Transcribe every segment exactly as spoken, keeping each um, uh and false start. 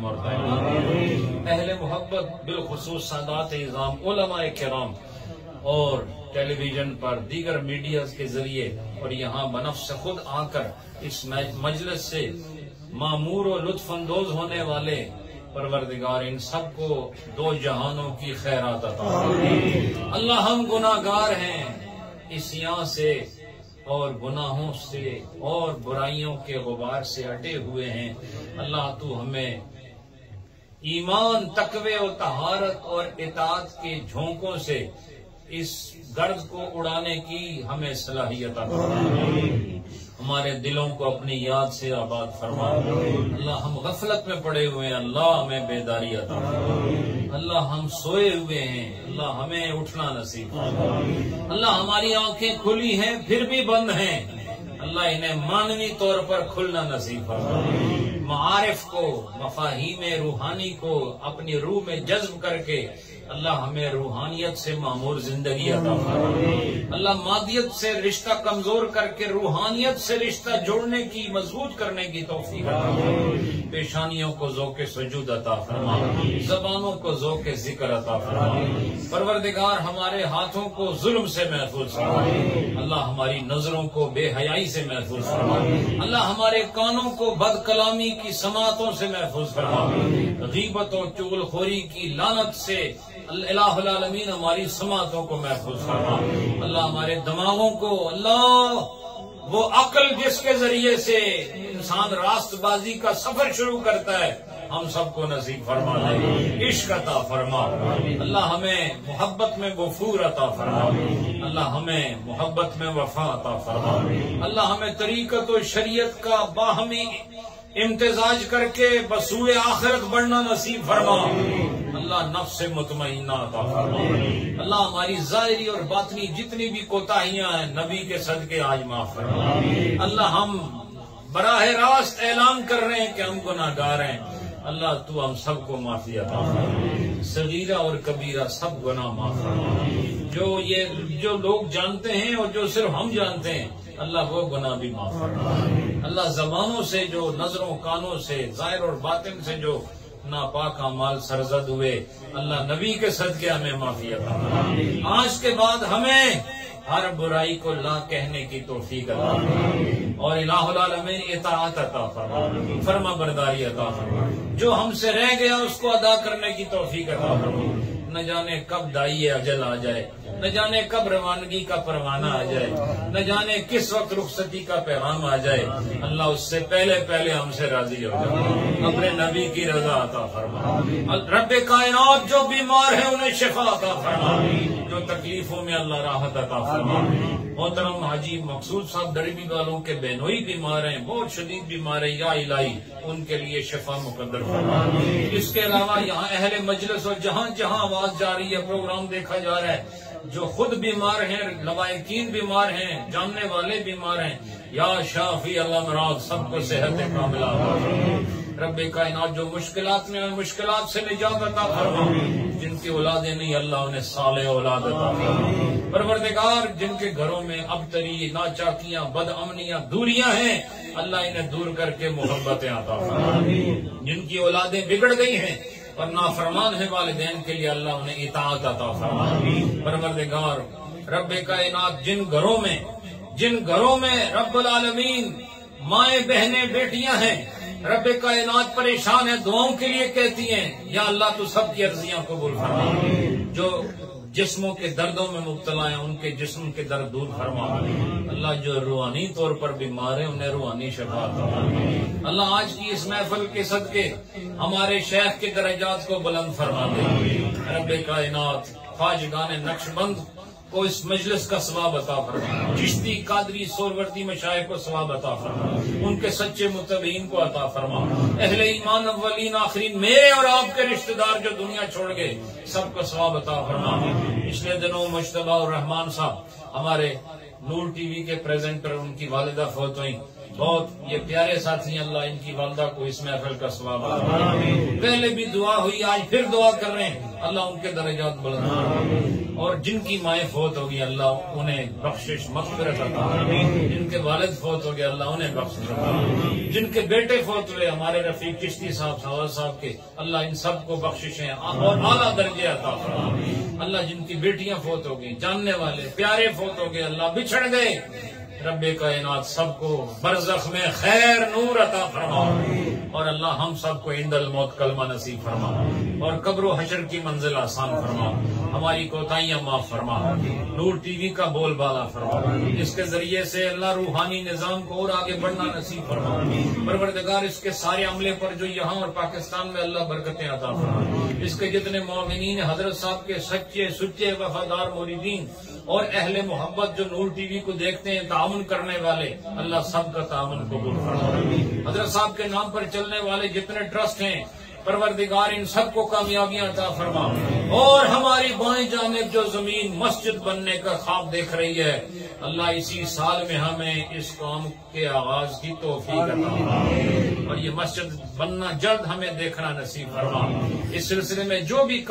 مرتعین۔ اہل محبت بالخصوص سادات اعظام علماء کرام اور ٹیلی ویژن پر دیگر میڈیاز کے ذریعے اور یہاں بنفس خود آ کر اس مجلس سے معمور و لطف اندوز ہونے والے پروردگار ان سب کو دو جہانوں کی خیرات عطا فرمائے۔ اللہ ہم گناہ گار ہیں، عصیاں سے اور گناہوں سے اور برائیوں کے غبار سے اٹے ہوئے ہیں۔ اللہ تو ہمیں ایمان، تقوی و طہارت اور اطاعت کے جھونکوں سے اس گرد کو اڑانے کی ہمیں صلاحیت عطا فرما۔ ہمارے دلوں کو اپنی یاد سے آباد فرما۔ اللہ ہم غفلت میں پڑے ہوئے ہیں، اللہ ہمیں بیداری عطا فرما۔ اللہ ہم سوئے ہوئے ہیں، اللہ ہمیں اٹھنا نصیب فرما۔ اللہ ہماری آنکھیں کھلی ہیں پھر بھی بند ہیں، اللہ انہیں مانوی طور پر کھلنا نصیب فرما۔ معارف کو، مفاہیم روحانی کو اپنی روح میں جذب کر کے اللہ ہمیں روحانیت سے معمور زندگی عطا فرما۔ اللہ مادیت سے رشتہ کمزور کر کے روحانیت سے رشتہ جوڑنے کی، مضبوط کرنے کی توفیق عطا فرما۔ پیشانیوں کو ذوق سجود عطا فرما، زبانوں کو ذوق ذکر عطا فرما۔ پروردگار ہمارے ہاتھوں کو ظلم سے محفوظ فرما۔ اللہ ہماری نظروں کو بے حیائی سے محفوظ فرما۔ اللہ ہمارے کانوں کو بد کلامی کی سماعتوں سے محفوظ فرما۔ غیبت اور چغل خوری کی لعنت سے الہ العالمین ہماری سماعتوں کو محفوظ فرما۔ اللہ ہمارے دماغوں کو، اللہ وہ عقل جس کے ذریعے سے انسان راست بازی کا سفر شروع کرتا ہے، ہم سب کو نصیب فرما دے۔ عشق عطا فرما۔ اللہ ہمیں محبت میں وفور عطا فرما۔ اللہ ہمیں محبت میں وفا عطا فرما۔ اللہ ہمیں طریقت و شریعت کا باہمی امتزاج کر کے بسوئے آخرت بڑھنا نصیب فرما۔ اللہ نفس مطمئنہ عطا فرما۔ اللہ ہماری ظاہری اور باطنی جتنی بھی کوتاہیاں ہیں نبی کے صدقے آج معاف فرما۔ اللہ ہم براہ راست اعلان کر رہے ہیں کہ ہم گناہ گار ہیں، اللہ تو ہم سب کو معافی عطا فرما۔ صغیرہ اور کبیرہ سب گناہ معاف فرما۔ جو یہ جو لوگ جانتے ہیں اور جو صرف ہم جانتے ہیں، اللہ وہ گناہ بھی معاف فرما۔ اللہ زبانوں سے جو، نظروں کانوں سے، ظاہر اور باطن سے جو ناپاک اعمال سرزد ہوئے، اللہ نبی کے صدقے ہمیں معافی عطا فرما۔ آج کے بعد ہمیں ہر برائی کو لا کہنے کی توفیق عطا فرما اور الہ العالمین اطاعت عطا فرما، فرما برداری عطا فرما۔ جو ہم سے رہ گیا اس کو ادا کرنے کی توفیق عطا فرما۔ نہ جانے کب دائی اجل آ جائے، نہ جانے کب روانگی کا پروانہ آ جائے، نہ جانے کس وقت رخصتی کا پیغام آ جائے، اللہ اس سے پہلے پہلے ہم سے راضی ہو جائے، اپنے نبی کی رضا عطا فرما۔ رب کائنات جو بیمار ہیں انہیں شفا عطا فرما، جو تکلیفوں میں اللہ راحت عطا فرما۔ محترم حاجی مقصود صاحب دربی والوں کے بہنوئی بیمار ہیں، بہت شدید بیمار ہیں، یا الہی ان کے لیے شفا مقدر فرما۔ اس کے علاوہ یہاں اہل مجلس اور جہاں جہاں آواز جا رہی ہے، پروگرام دیکھا جا رہا ہے، جو خود بیمار ہیں، لوائقین بیمار ہیں، جاننے والے بیمار ہیں، یا شافی اللہ مراد سب کو صحت کاملہ عطا فرما۔ رب کائنات جو مشکلات میں ہیں مشکلات سے نجات عطا فرما، جن کی اولادیں نہیں اللہ انہیں صالح اولاد عطا فرما۔ پروردگار جن کے گھروں میں ابتری، ناچاکیاں، بد امنیاں، دوریاں ہیں، اللہ انہیں دور کر کے محبتیں عطا فرما۔ جن کی اولادیں بگڑ گئی ہیں اور نافرمان ہے والدین کے لیے اللہ انہیں اطاعت عطا فرما۔ پروردگار رب کائنات جن گھروں میں جن گھروں میں رب العالمین مائیں بہنیں بیٹیاں ہیں، رب کائنات پریشان ہے، دعاؤں کے لیے کہتی ہیں، یا اللہ تو سب کی عرضیاں قبول فرما۔ جو جسموں کے دردوں میں مبتلا ہیں ان کے جسم کے درد دور فرما۔ اللہ جو روحانی طور پر بیمار ہیں انہیں روحانی شفا عطا فرما۔ اللہ آج کی اس محفل کے صدقے ہمارے شیخ کے درجات کو بلند فرما دے۔ رب کائنات خواجگان نقش بند کو اس مجلس کا ثواب عطا فرما، چشتی قادری سورورتی مشائخ کو ثواب عطا فرما، ان کے سچے متبعین کو عطا فرما، اہل ایمان اولین آخرین میرے اور آپ کے رشتہ دار جو دنیا چھوڑ گئے سب کو ثواب عطا فرما۔ پچھلے دنوں مجتبیٰ الرحمان صاحب ہمارے نور ٹی وی کے پریزنٹر، ان کی والدہ فوت ہوئی، بہت یہ پیارے ساتھی ہیں، اللہ ان کی والدہ کو اس محفل کا ثواب عطا، پہلے بھی دعا ہوئی، آج پھر دعا کر رہے ہیں، اللہ ان کے درجات بلند کرے، اور جن کی مائیں فوت ہوگی اللہ انہیں بخشش مغفرت عطا، جن کے والد فوت ہو گئے اللہ انہیں بخشش عطا، جن کے بیٹے فوت ہوئے ہمارے رفیق چشتی صاحب فواز صاحب کے، اللہ ان سب کو بخششیں اور اعلیٰ درجے عطا فرمائے، اللہ جن کی بیٹیاں فوت ہو گئی، جاننے والے پیارے فوت ہو گئے، اللہ بچھڑ گئے، رب کائنات سب کو برزخ میں خیر نور عطا فرما، اور اللہ ہم سب کو عند الموت کلمہ نصیب فرما، اور قبر و حشر کی منزل آسان فرما، ہماری کوتاہیاں معاف فرما، نور ٹی وی کا بول بالا فرما، اس کے ذریعے سے اللہ روحانی نظام کو اور آگے بڑھنا نصیب فرما، پروردگار اس کے سارے عملے پر جو یہاں اور پاکستان میں اللہ برکتیں عطا فرما، اس کے جتنے مومنین حضرت صاحب کے سچے سچے وفادار مریدین اور اہل محبت جو نور ٹی وی کو دیکھتے ہیں، تعاون کرنے والے، اللہ سب کا تعاون قبول فرما، حضرت صاحب کے نام پر چلنے والے جتنے ٹرسٹ ہیں پروردگار ان سب کو کامیابیاں عطا فرما، اور ہماری بائیں جانب جو زمین مسجد بننے کا خواب دیکھ رہی ہے اللہ اسی سال میں ہمیں اس کام کے آغاز کی توفیق عطا فرما، اور یہ مسجد بننا جلد ہمیں دیکھنا نصیب فرما، اس سلسلے میں جو بھی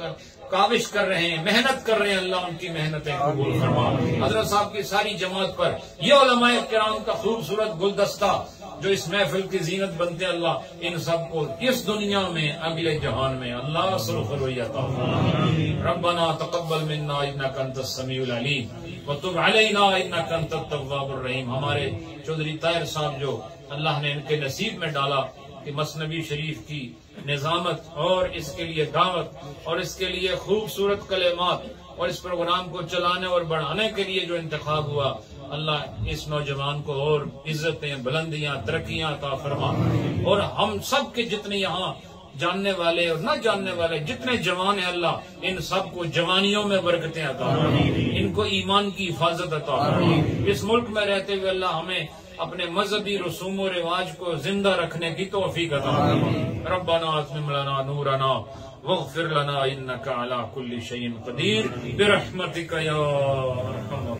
کاوش کر رہے ہیں، محنت کر رہے ہیں، اللہ ان کی محنتیں قبول فرما، حضرت صاحب کی ساری جماعت پر یہ علماء کرام کا خوبصورت گلدستہ جو اس محفل کی زینت بنتے اللہ ان سب کو اس دنیا میں اگلے جہان میں اللہ سرخر عطا فرما، ربنا تقبل منا انک انت السمیع العلیم وتب علینا انک انت التواب الرحیم۔ ہمارے چودھری طاہر صاحب جو اللہ نے ان کے نصیب میں ڈالا کہ مثنوی شریف کی نظامت اور اس کے لیے دعوت اور اس کے لیے خوبصورت کلمات اور اس پروگرام کو چلانے اور بڑھانے کے لیے جو انتخاب ہوا، اللہ اس نوجوان کو اور عزتیں، بلندیاں، ترقیاں عطا فرما، اور ہم سب کے جتنے یہاں جاننے والے اور نہ جاننے والے جتنے جوان ہیں اللہ ان سب کو جوانیوں میں برکتیں عطا فرما، ان کو ایمان کی حفاظت عطا فرما، اس ملک میں رہتے ہوئے اللہ ہمیں اپنے مذہبی رسوم و رواج کو زندہ رکھنے کی توفیق عطا فرما، ربنا اتمم لنا نورنا واغفر لنا انک علی کل شیء قدیر برحمتک یا ارحم